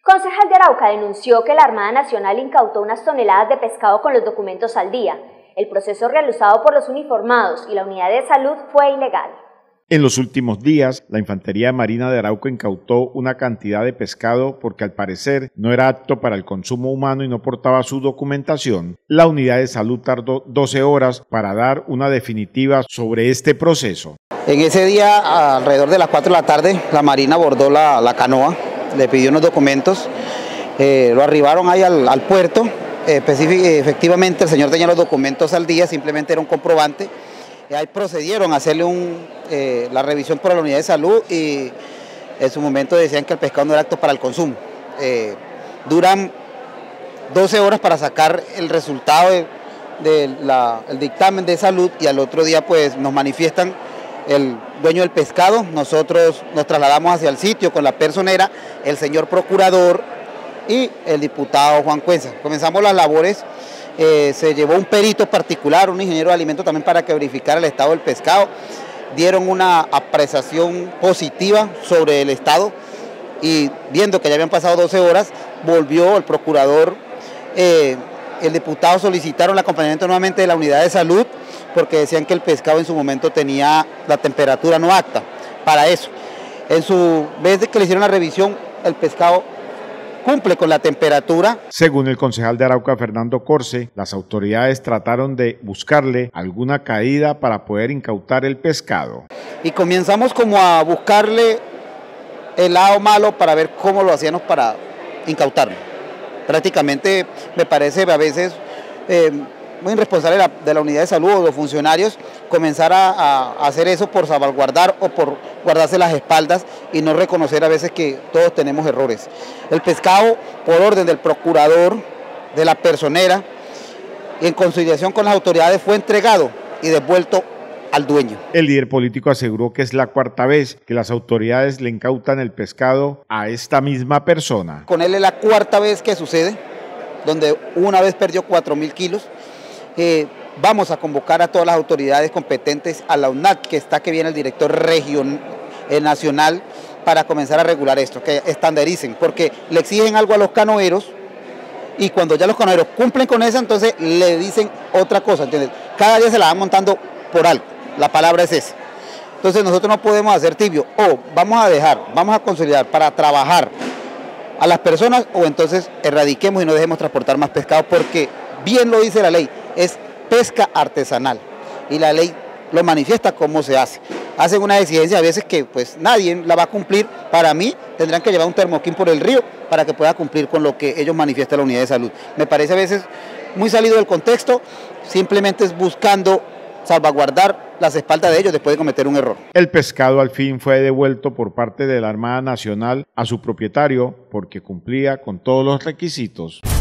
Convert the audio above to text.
Concejal de Arauca denunció que la Armada Nacional incautó unas toneladas de pescado con los documentos al día. El proceso realizado por los uniformados y la unidad de salud fue ilegal. En los últimos días, la Infantería Marina de Arauca incautó una cantidad de pescado porque al parecer no era apto para el consumo humano y no portaba su documentación. La unidad de salud tardó 12 horas para dar una definitiva sobre este proceso. En ese día, alrededor de las 4 de la tarde, la Marina abordó la canoa, le pidió unos documentos, lo arribaron ahí al puerto. Efectivamente el señor tenía los documentos al día, simplemente era un comprobante. Ahí procedieron a hacerle la revisión por la unidad de salud y en su momento decían que el pescado no era apto para el consumo. Duran 12 horas para sacar el resultado del dictamen de salud y al otro día pues nos manifiestan el dueño del pescado. Nosotros nos trasladamos hacia el sitio con la personera, el señor procurador y el diputado Juan Cuenza. Comenzamos las labores. Se llevó un perito particular, un ingeniero de alimentos también para que verificara el estado del pescado. Dieron una apreciación positiva sobre el estado y viendo que ya habían pasado 12 horas, volvió el procurador, el diputado solicitaron el acompañamiento nuevamente de la unidad de salud porque decían que el pescado en su momento tenía la temperatura no apta para eso. En su vez de que le hicieron la revisión, el pescado cumple con la temperatura. Según el concejal de Arauca, Fernando Corse, las autoridades trataron de buscarle alguna caída para poder incautar el pescado. Y comenzamos como a buscarle el lado malo para ver cómo lo hacíamos para incautarlo. Prácticamente me parece a veces muy irresponsable de la unidad de salud o de los funcionarios comenzar a hacer eso por salvaguardar o por guardarse las espaldas y no reconocer a veces que todos tenemos errores. El pescado, por orden del procurador, de la personera, en conciliación con las autoridades, fue entregado y devuelto al dueño. El líder político aseguró que es la cuarta vez que las autoridades le incautan el pescado a esta misma persona. Con él es la cuarta vez que sucede, donde una vez perdió 4.000 kilos. Vamos a convocar a todas las autoridades competentes, a la UNAC, que viene el director nacional, para comenzar a regular esto, que estandaricen, porque le exigen algo a los canoeros y cuando ya los canoeros cumplen con eso, entonces le dicen otra cosa, ¿entiendes? Cada día se la van montando por algo, la palabra es esa. Entonces nosotros no podemos hacer tibio, o vamos a consolidar para trabajar a las personas, o entonces erradiquemos y no dejemos transportar más pescado, porque bien lo dice la ley, es pesca artesanal y la ley lo manifiesta cómo se hace. Hacen una exigencia a veces que pues nadie la va a cumplir. Para mí tendrán que llevar un termoquín por el río para que pueda cumplir con lo que ellos manifiestan la unidad de salud. Me parece a veces muy salido del contexto, simplemente es buscando salvaguardar las espaldas de ellos después de cometer un error. El pescado al fin fue devuelto por parte de la Armada Nacional a su propietario porque cumplía con todos los requisitos.